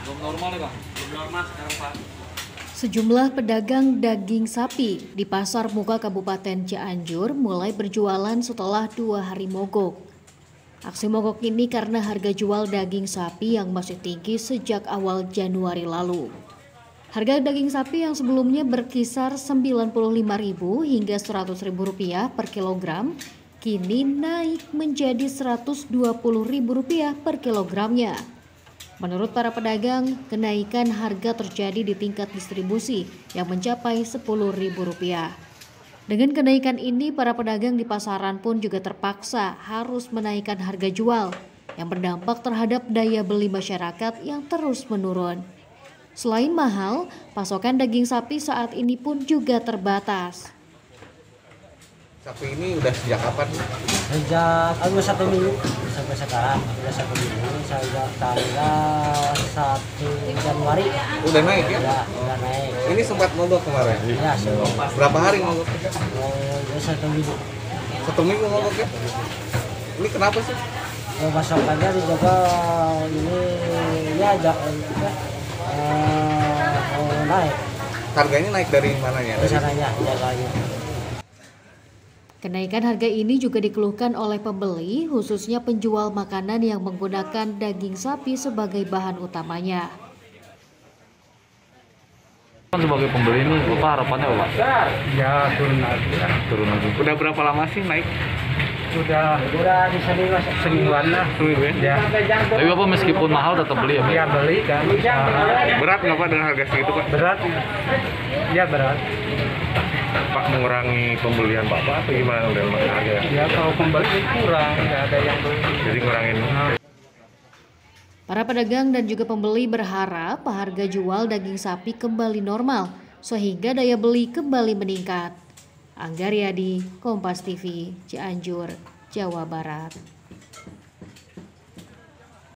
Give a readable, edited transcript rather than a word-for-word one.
Belum normal ya Pak? Belum normal sekarang Pak. Sejumlah pedagang daging sapi di Pasar Muka Kabupaten Cianjur mulai berjualan setelah 2 hari mogok. Aksi mogok ini karena harga jual daging sapi yang masih tinggi sejak awal Januari lalu. Harga daging sapi yang sebelumnya berkisar Rp95.000 hingga Rp100.000 per kilogram, kini naik menjadi Rp120.000 per kilogramnya. Menurut para pedagang, kenaikan harga terjadi di tingkat distribusi yang mencapai Rp10.000. Dengan kenaikan ini, para pedagang di pasaran pun juga terpaksa harus menaikkan harga jual yang berdampak terhadap daya beli masyarakat yang terus menurun. Selain mahal, pasokan daging sapi saat ini pun juga terbatas. Sapi ini udah sejak kapan? Sejak 1 minggu sampai sekarang, udah 1 minggu, sejak tanggal 1 Januari. Udah naik ya? Ya, udah naik. Ini sempat mogok kemarin? Ya, berapa hari mogok? Udah 1 minggu. 1 minggu mogok ya? Ini kenapa sih? Pasokannya dijaga ini ya naik. Harganya naik dari mananya? Dari sananya, jaganya. Kenaikan harga ini juga dikeluhkan oleh pembeli, khususnya penjual makanan yang menggunakan daging sapi sebagai bahan utamanya. Sebagai pembeli ini, Bapak harapannya apa? Ya turun lagi. Turun lagi. Udah berapa lama sih naik? Udah di semingguan lah. Seminggu ya? Ya, Tapi Bapak meskipun mahal tetap beli ya Pak? ya beli kan. Berat nggak Pak dengan harga segitu Pak? Berat. Ya berat. Pak mengurangi pembelian Bapak atau gimana dalam harga? Ya kalau pembeli kurang, nggak ada yang beli. Jadi ngurangin. Para pedagang dan juga pembeli berharap harga jual daging sapi kembali normal sehingga daya beli kembali meningkat. Angga Riyadi, Kompas TV, Cianjur, Jawa Barat.